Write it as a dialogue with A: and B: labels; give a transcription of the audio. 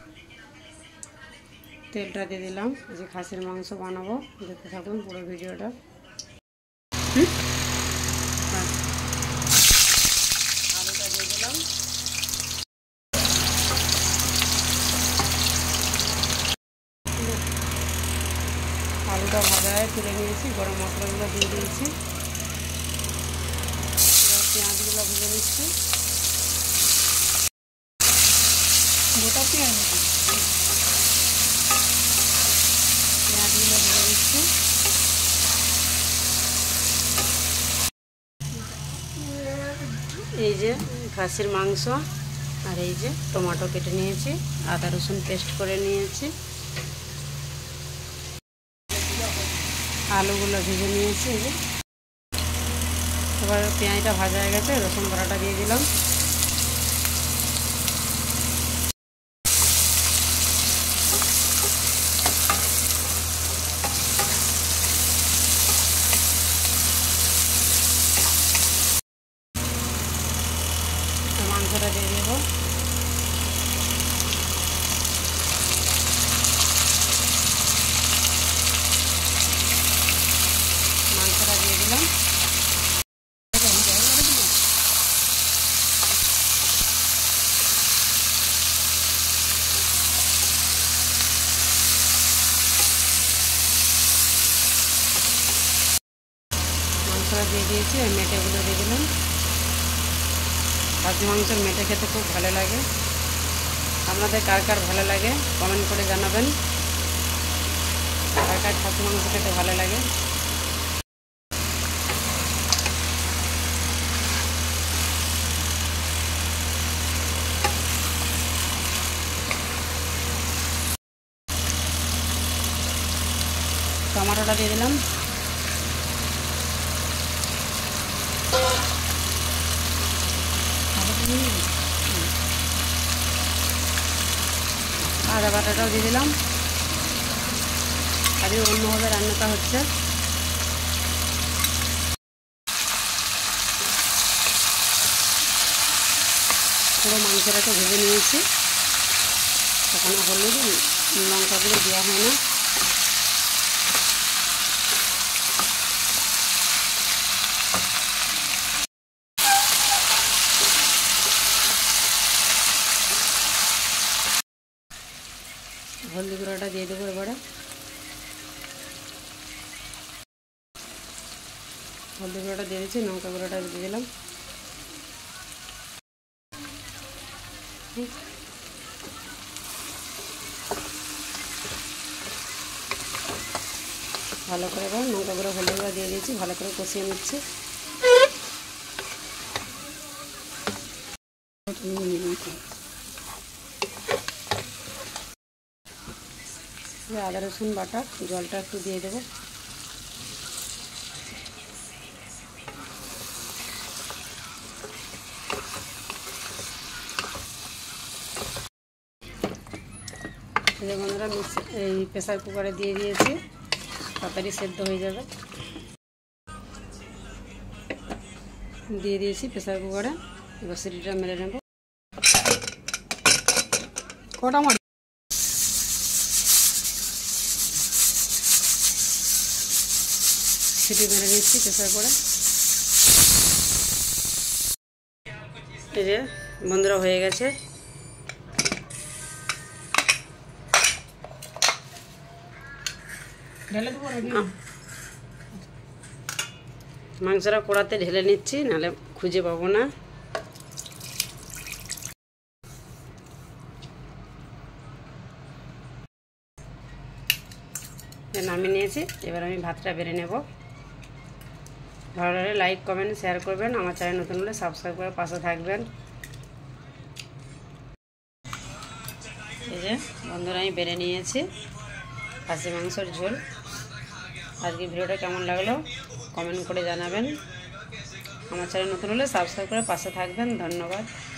A: তেলটা দিয়ে দিলাম। এই যে খাসির মাংস বানাবো, দেখতে থাকুন পুরো ভিডিওটা। আলুটা দিয়ে দিলাম। আলুটা ভাজা হয়ে তুলে নিয়েছি, গরম মশলাগুলো দিয়ে দিয়েছি। এবার পেঁয়াজগুলো ভেজে নিচ্ছি। গোটা পেঁয়াজগুলো ভেজে নিচ্ছি। এই যে খাসির মাংস, আর এই যে টমেটো কেটে নিয়েছি, আদা রসুন পেস্ট করে নিয়েছি, আলুগুলো ভেজে নিয়েছি। এই যে এবার পেঁয়াজটা ভাজা হয়ে গেছে, রসুন বাটাটা দিয়ে দিলাম। মাংসটা দিয়ে দেবো। মাংসটা দিয়ে দিলাম। মাংসটা দিয়ে দিয়েছি, আর মেটেগুলো দিয়ে দিলাম। খাসি মাংসের মেটে খেতে খুব ভালো লাগে। আপনাদের কার কার ভালো লাগে কমেন্ট করে জানাবেন, কার কার খাসি মাংস খেতে ভালো লাগে। টমেটোটা দিয়ে দিলাম। আদা বাটাটাও দিয়ে দিলাম। আজকে অন্যভাবে রান্নাটা হচ্ছে। পুরো মাংসটাকে ভেজে নিয়েছি, এখনো হলুদ লঙ্কাগুলো দেওয়া হয় না। হলদি গুঁড়োটা দিয়ে দেবো এবারে। হলদি গুঁড়োটা দিয়ে দিচ্ছি, লঙ্কা গুঁড়োটা দিয়ে দিলাম। ভালো করে এবার লঙ্কা গুঁড়ো হলদি গুঁড়ো দিয়ে দিয়েছি, ভালো করে কষিয়ে নিচ্ছি। আদা রসুন বাটা, জলটা একটু দিয়ে দেবো। বন্ধুরা এই প্রেসার কুকারে দিয়ে দিয়েছি, তাড়াতাড়ি সেদ্ধ হয়ে যাবে। দিয়ে দিয়েছি প্রেসার কুকারে, এবার সিটিটা মেরে নেব। কটা মার সিটি মেরে নিচ্ছি প্রেসার করে। এই যে বন্ধুরা হয়ে গেছে। মাংসটা কড়াতে ঢেলে নিচ্ছি, নাহলে খুঁজে পাবো না। নামিয়ে নিয়েছি, এবার আমি ভাতটা বেড়ে নেব। ভালো লাগলে লাইক কমেন্ট শেয়ার করবেন, আমার চ্যানেল নতুন হলে সাবস্ক্রাইব করে পাশে থাকবেন। এই যে বন্ধুরা আমি বেড়ে নিয়েছি খাসি মাংসের ঝোল। আজকে ভিডিওটা কেমন লাগলো কমেন্ট করে জানাবেন। আমার চ্যানেল নতুন হলে সাবস্ক্রাইব করে পাশে থাকবেন। ধন্যবাদ।